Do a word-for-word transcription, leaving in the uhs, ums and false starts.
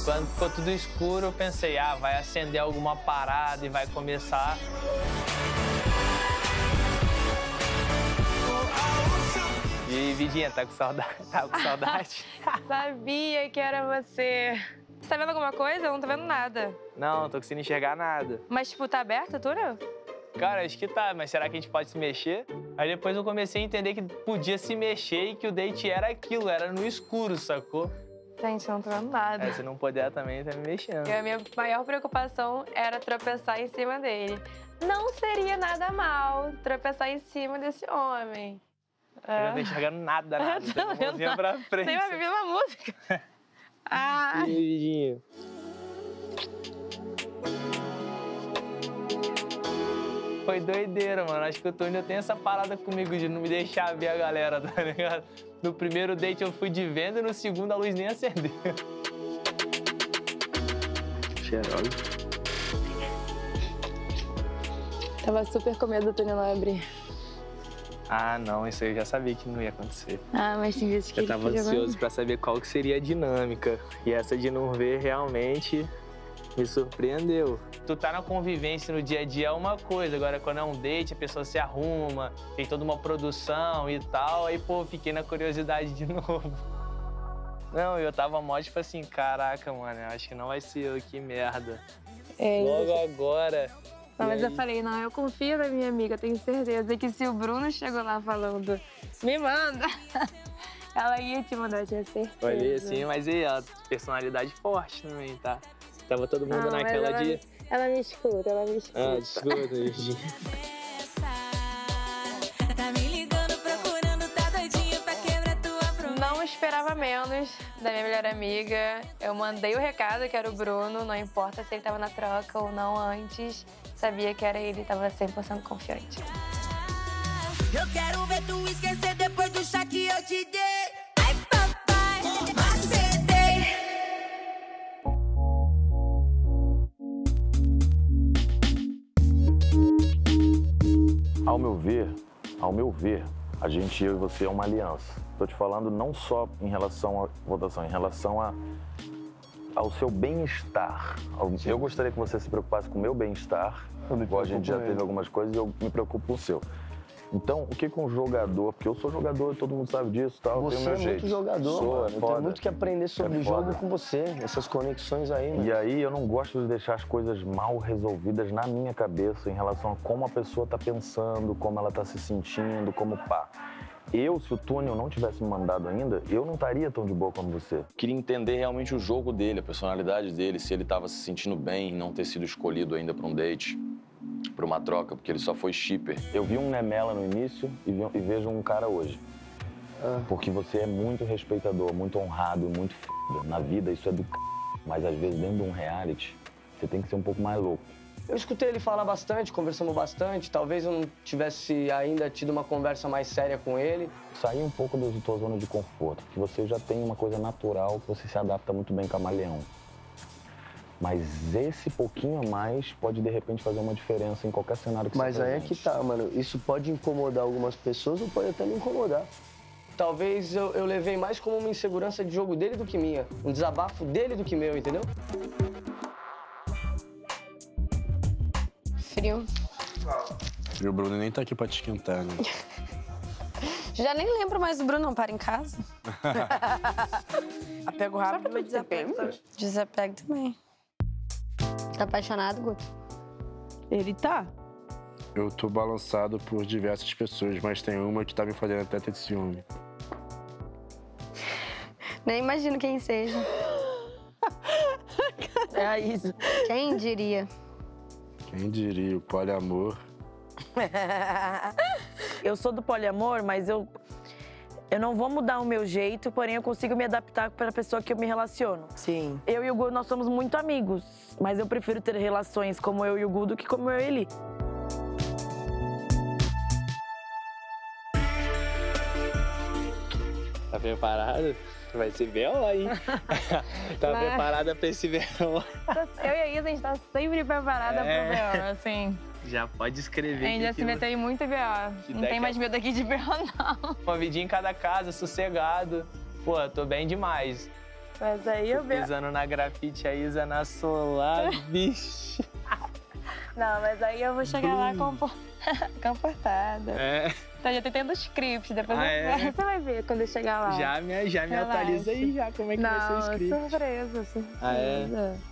Quando ficou tudo escuro, eu pensei, ah, vai acender alguma parada e vai começar. E aí, Vidinha, tá com saudade? Tá com saudade? Sabia que era você. Você tá vendo alguma coisa? Eu não tô vendo nada. Não, não tô conseguindo enxergar nada. Mas, tipo, tá aberta tudo? Cara, acho que tá, mas será que a gente pode se mexer? Aí depois eu comecei a entender que podia se mexer e que o date era aquilo, era no escuro, sacou? Gente, eu não tô vendo nada. É, se não puder também, tá me mexendo. E a minha maior preocupação era tropeçar em cima dele. Não seria nada mal tropeçar em cima desse homem. Eu não tô enxergando nada, nada. Eu tô Tem uma mãozinha pra frente. Tem uma bebida uma música. Ah. E aí, Vidinho? Foi doideira, mano. Acho que o Túnel tem essa parada comigo de não me deixar ver a galera, tá ligado? No primeiro date eu fui de venda e no segundo a luz nem acendeu. Cheirosa. Tava super com medo do Túnel não abrir. Ah, não, isso aí eu já sabia que não ia acontecer. Ah, mas tem vezes que Eu ele tava podia ansioso guardar. pra saber qual que seria a dinâmica. E essa de não ver realmente me surpreendeu. Tu tá na convivência no dia a dia é uma coisa, agora quando é um date, a pessoa se arruma, tem toda uma produção e tal, aí, pô, fiquei na curiosidade de novo. Não, eu tava mó, tipo assim, caraca, mano, eu acho que não vai ser eu, que merda. É, Logo agora. Não, E mas aí? eu falei, não, eu confio na minha amiga, tenho certeza que se o Bruno chegou lá falando, me manda, ela ia te mandar, eu tinha certeza. Olhei assim, mas aí, ó, personalidade forte também, tá? Tava todo mundo Não, mas naquela ela, de... ela me escuta, ela me escuta. Ah, desculpa, Virgínia. Tá me ligando, procurando, tá doidinha pra quebrar tua promessa. Não esperava menos da minha melhor amiga. Eu mandei o recado que era o Bruno, não importa se ele tava na troca ou não antes. Sabia que era ele, tava cem por cento confiante. Eu quero ver tu esquecer depois do chá que eu te dei. Ai, papai, macetei. Ao meu ver, ao meu ver, a gente, eu e você, é uma aliança. Tô te falando não só em relação à votação, em relação a, ao seu bem-estar. Eu gostaria que você se preocupasse com o meu bem-estar, igual a gente já teve algumas coisas, e eu me preocupo com o seu. Então, o que com um jogador, porque eu sou jogador, todo mundo sabe disso, tal, Você tenho meu é jeito. muito jogador, Sou, mano. é Eu tenho foda. muito que aprender sobre É o jogo foda. com você, essas conexões aí, mano. E aí eu não gosto de deixar as coisas mal resolvidas na minha cabeça em relação a como a pessoa tá pensando, como ela tá se sentindo, como pá. Eu, se o Túnel não tivesse me mandado ainda, eu não estaria tão de boa como você. Queria entender realmente o jogo dele, a personalidade dele, se ele estava se sentindo bem em não ter sido escolhido ainda para um date, para uma troca, porque ele só foi shipper. Eu vi um Nemela no início e, vi- e vejo um cara hoje. Ah. Porque você é muito respeitador, muito honrado, muito f***. Na vida isso é do c... Mas às vezes dentro de um reality, você tem que ser um pouco mais louco. Eu escutei ele falar bastante, conversamos bastante. Talvez eu não tivesse ainda tido uma conversa mais séria com ele. Sair um pouco da tua zona de conforto, que você já tem uma coisa natural, que você se adapta muito bem camaleão. Mas esse pouquinho a mais pode, de repente, fazer uma diferença em qualquer cenário que Mas você aí é presente. que tá, mano. Isso pode incomodar algumas pessoas ou pode até me incomodar. Talvez eu, eu levei mais como uma insegurança de jogo dele do que minha. Um desabafo dele do que meu, entendeu? Frio. E o Bruno nem tá aqui pra te esquentar, né? Já nem lembro mais do Bruno, não para em casa. Apego rápido, mas desapego. Desapego também. Tá apaixonado, Guto? Ele tá. Eu tô balançado por diversas pessoas, mas tem uma que tá me fazendo até ter ciúme. Nem imagino quem seja. É a Isa. Quem diria? Quem diria, o poliamor. Eu sou do poliamor, mas eu, eu não vou mudar o meu jeito, porém eu consigo me adaptar para a pessoa que eu me relaciono. Sim. Eu e o Gu, nós somos muito amigos, mas eu prefiro ter relações como eu e o Gu do que como eu e ele. Tá preparado? Vai ser B O, hein? Tá Mas- preparada pra esse B O? Eu e a Isa, a gente tá sempre preparada É. pro B O, assim. Já pode escrever. A gente já se meteu em muito B O. Que Não daqui tem a- mais medo aqui de B O, não. Uma vidinha em cada casa, sossegado. Pô, tô bem demais. Mas aí eu vejo. Pisando na grafite, a Isa na solar, bicho. Não, mas aí eu vou chegar lá compor... comportada. É. Então já tô tendo script, depois Ah, eu... é? você vai ver quando eu chegar lá. Já me, já me Relaxa. atualiza aí já como é que vai ser o Não, script. surpresa, surpresa. Ah, é?